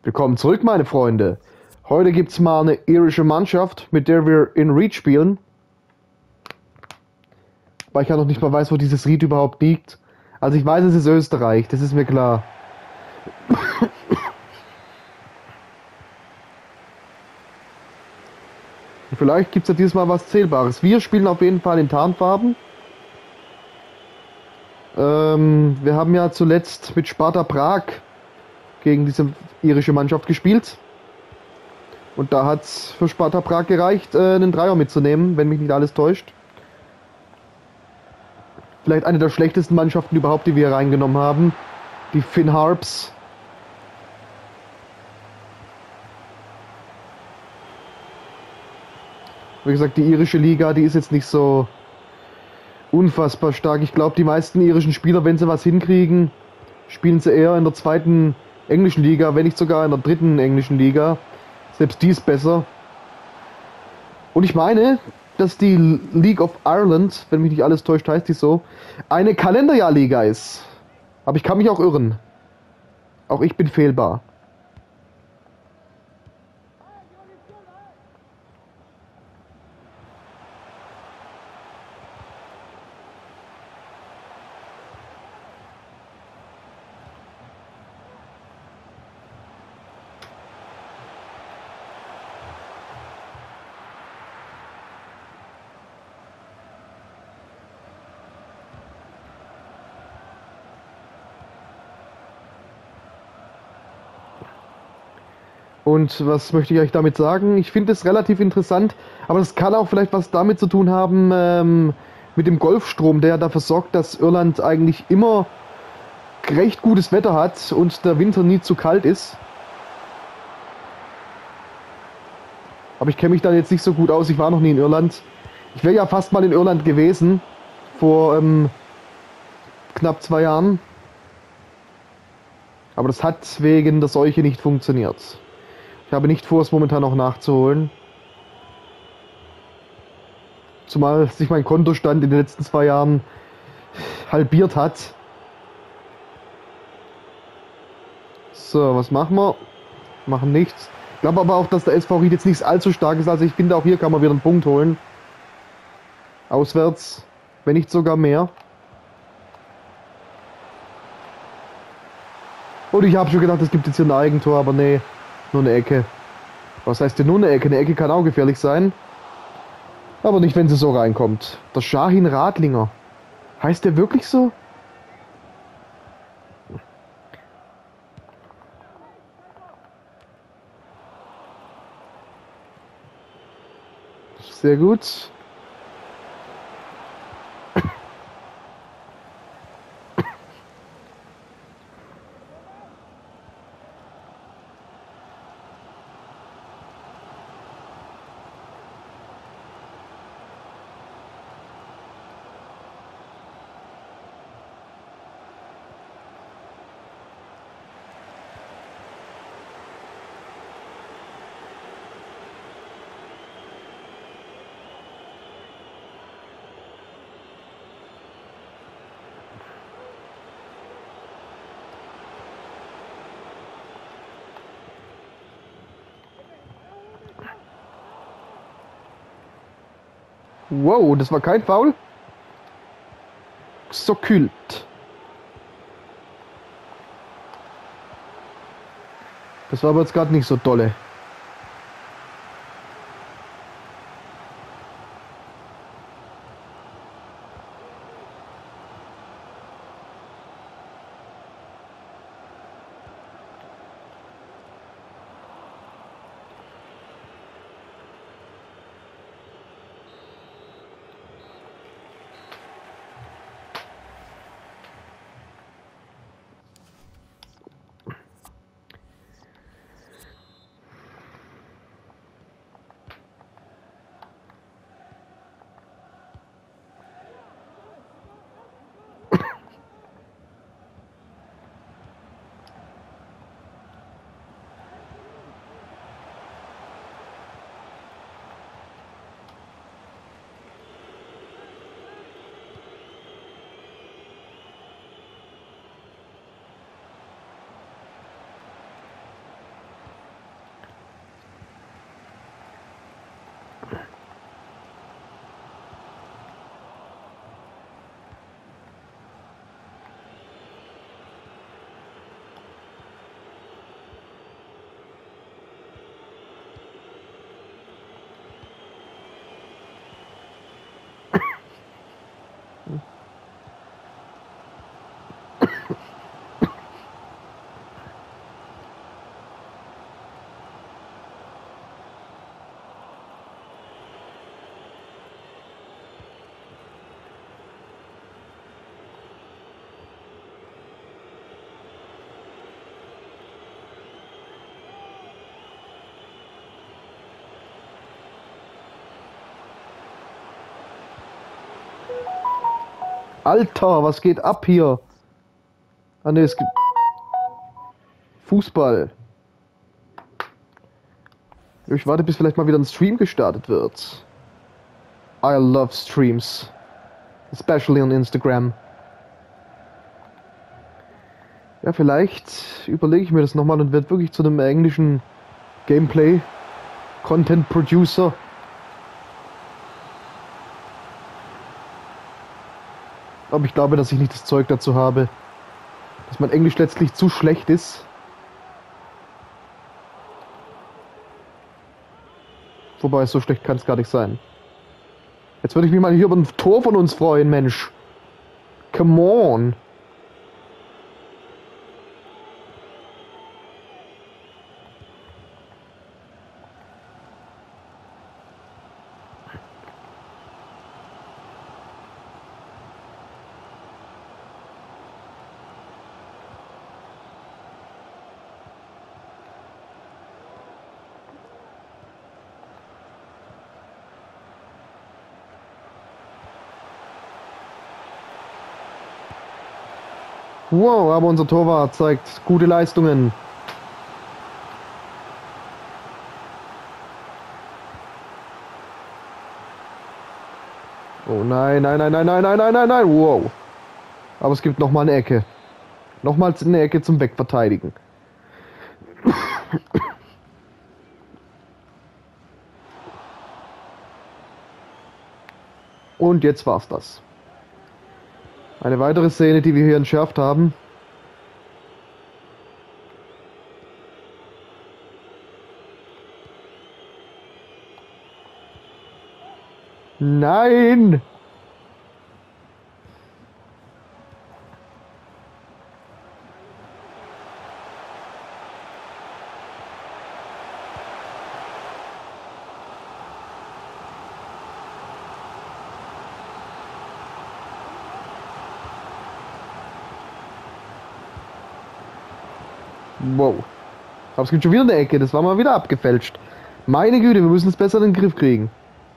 Willkommen zurück, meine Freunde. Heute gibt's mal eine irische Mannschaft, mit der wir in Reach spielen. Weil ich ja noch nicht mal weiß, wo dieses Ried überhaupt liegt. Also ich weiß, es ist Österreich, das ist mir klar. Vielleicht gibt's ja dieses Mal was Zählbares. Wir spielen auf jeden Fall in Tarnfarben. Wir haben ja zuletzt mit Sparta Prag gegen diese irische Mannschaft gespielt. Und da hat's für Sparta Prag gereicht, einen Dreier mitzunehmen, wenn mich nicht alles täuscht. Vielleicht eine der schlechtesten Mannschaften überhaupt, die wir hier reingenommen haben. Die Finn Harps. Wie gesagt, die irische Liga, die ist jetzt nicht so unfassbar stark. Ich glaube, die meisten irischen Spieler, wenn sie was hinkriegen, spielen sie eher in der zweiten englischen Liga, wenn nicht sogar in der dritten englischen Liga. Selbst die ist besser. Und ich meine, dass die League of Ireland, wenn mich nicht alles täuscht, heißt die so, eine Kalenderjahrliga ist. Aber ich kann mich auch irren. Auch ich bin fehlbar. Und was möchte ich euch damit sagen? Ich finde es relativ interessant, aber das kann auch vielleicht was damit zu tun haben, mit dem Golfstrom, der dafür sorgt, dass Irland eigentlich immer recht gutes Wetter hat und der Winter nie zu kalt ist. Aber ich kenne mich da jetzt nicht so gut aus, ich war noch nie in Irland. Ich wäre ja fast mal in Irland gewesen, vor knapp 2 Jahren. Aber das hat wegen der Seuche nicht funktioniert. Ich habe nicht vor, es momentan noch nachzuholen. Zumal sich mein Kontostand in den letzten 2 Jahren halbiert hat. So, was machen wir? Machen nichts. Ich glaube aber auch, dass der SV Ried jetzt nicht allzu stark ist. Also ich finde, auch hier kann man wieder einen Punkt holen. Auswärts. Wenn nicht sogar mehr. Und ich habe schon gedacht, es gibt jetzt hier ein Eigentor, aber nee. Nur eine Ecke. Was heißt denn nur eine Ecke? Eine Ecke kann auch gefährlich sein. Aber nicht, wenn sie so reinkommt. Der Shahin Radlinger. Heißt der wirklich so? Sehr gut. Wow, das war kein Foul. So kühlt. Das war aber jetzt gerade nicht so dolle. Alter, was geht ab hier? Ah ne, es gibt Fußball. Ich warte, bis vielleicht mal wieder ein Stream gestartet wird. I love streams. Especially on Instagram. Ja, vielleicht überlege ich mir das nochmal und werde wirklich zu einem englischen Gameplay Content Producer. Aber ich glaube, dass ich nicht das Zeug dazu habe. Dass mein Englisch letztlich zu schlecht ist. Wobei, so schlecht kann es gar nicht sein. Jetzt würde ich mich mal hier über ein Tor von uns freuen, Mensch. Come on. Wow, aber unser Torwart zeigt gute Leistungen. Oh nein, nein, nein, nein, nein, nein, nein, nein, nein, wow. Aber es gibt nochmal eine Ecke. Nochmals eine Ecke zum Wegverteidigen. Und jetzt war's das. Eine weitere Szene, die wir hier entschärft haben. Nein! Wow. Aber es gibt schon wieder eine Ecke, das war mal wieder abgefälscht. Meine Güte, wir müssen es besser in den Griff kriegen.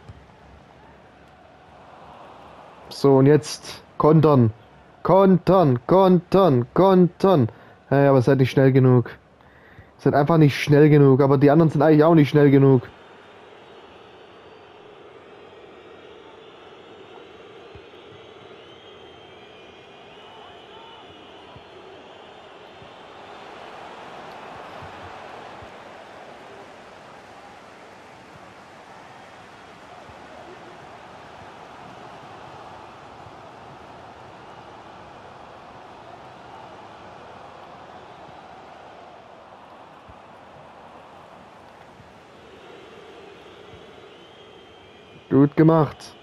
So, und jetzt kontern. Kontern, kontern, kontern. Ja, aber seid nicht schnell genug. Seid einfach nicht schnell genug, aber die anderen sind eigentlich auch nicht schnell genug. Gut gemacht.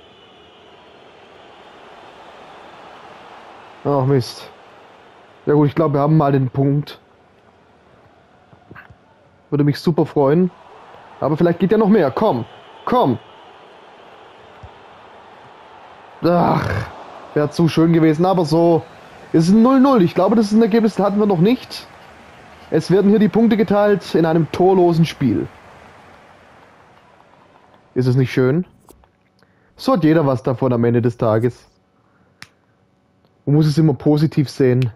Ach Mist. Ja gut, ich glaube, wir haben mal den Punkt. Würde mich super freuen. Aber vielleicht geht ja noch mehr. Komm, komm. Ach, wäre zu schön gewesen. Aber so ist es ein 0-0. Ich glaube, das ist ein Ergebnis, das hatten wir noch nicht. Es werden hier die Punkte geteilt in einem torlosen Spiel. Ist es nicht schön? So hat jeder was davon am Ende des Tages. Man muss es immer positiv sehen.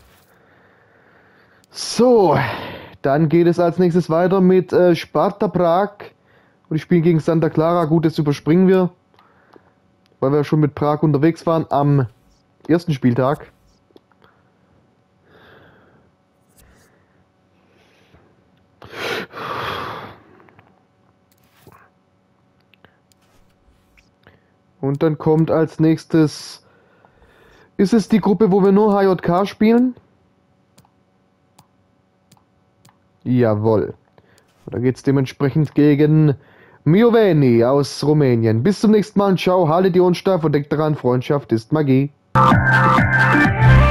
So, dann geht es als nächstes weiter mit Sparta Prag. Und die spielen gegen Santa Clara. Gut, das überspringen wir, weil wir schon mit Prag unterwegs waren am ersten Spieltag. Und dann kommt als nächstes, ist es die Gruppe, wo wir nur HJK spielen? Jawohl. Da geht es dementsprechend gegen Mioveni aus Rumänien. Bis zum nächsten Mal und ciao, haltet die Ohren steif und denkt daran, Freundschaft ist Magie.